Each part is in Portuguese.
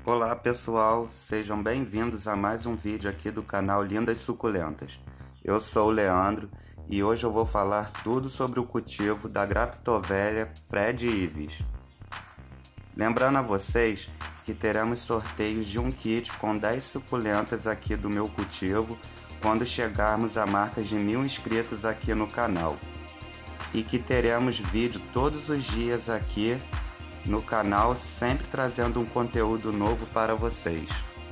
Olá pessoal, sejam bem-vindos a mais um vídeo aqui do canal Lindas Suculentas. Eu sou o Leandro e hoje eu vou falar tudo sobre o cultivo da Graptoveria Fred Ives. Lembrando a vocês que teremos sorteios de um kit com 10 suculentas aqui do meu cultivo quando chegarmos à marca de 1000 inscritos aqui no canal. E que teremos vídeo todos os dias aqui no canal, sempre trazendo um conteúdo novo para vocês.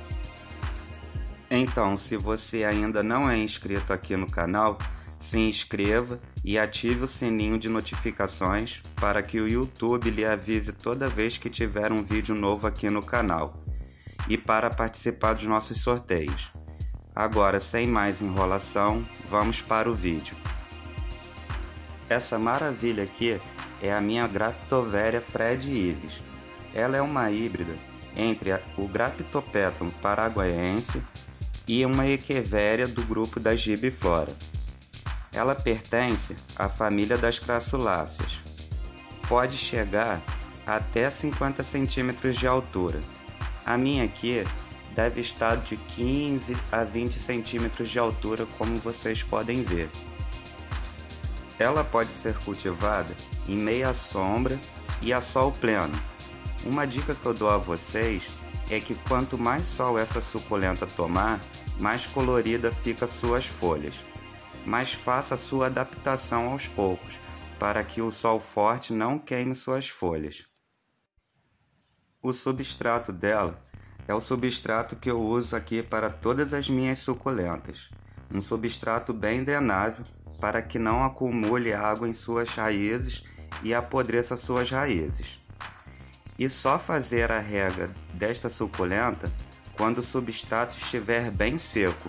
Então, se você ainda não é inscrito aqui no canal, se inscreva e ative o sininho de notificações para que o YouTube lhe avise toda vez que tiver um vídeo novo aqui no canal e para participar dos nossos sorteios. Agora, sem mais enrolação, vamos para o vídeo. Essa maravilha aqui é a minha Graptoveria Fred Ives. Ela é uma híbrida entre o Graptopétalo paraguaiense e uma Echeveria do grupo da Gibiflora. Ela pertence à família das crassuláceas. Pode chegar até 50 centímetros de altura. A minha aqui deve estar de 15 a 20 centímetros de altura, como vocês podem ver. Ela pode ser cultivada em meia sombra e a sol pleno. Uma dica que eu dou a vocês é que quanto mais sol essa suculenta tomar, mais colorida fica suas folhas. Mas faça sua adaptação aos poucos, para que o sol forte não queime suas folhas. O substrato dela é o substrato que eu uso aqui para todas as minhas suculentas. Um substrato bem drenável, para que não acumule água em suas raízes e apodreça suas raízes. E só fazer a rega desta suculenta quando o substrato estiver bem seco.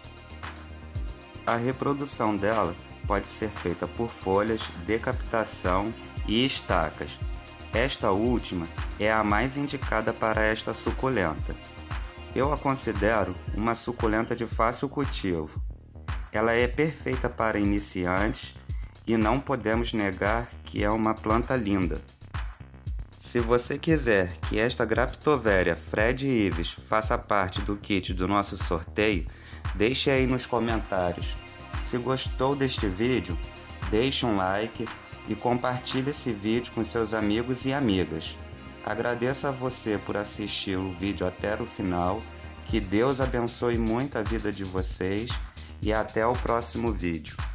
A reprodução dela pode ser feita por folhas, decapitação e estacas. Esta última é a mais indicada para esta suculenta. Eu a considero uma suculenta de fácil cultivo. Ela é perfeita para iniciantes e não podemos negar que é uma planta linda. Se você quiser que esta Graptoveria Fred Ives faça parte do kit do nosso sorteio, deixe aí nos comentários. Se gostou deste vídeo, deixe um like e compartilhe esse vídeo com seus amigos e amigas. Agradeço a você por assistir o vídeo até o final, que Deus abençoe muito a vida de vocês e até o próximo vídeo.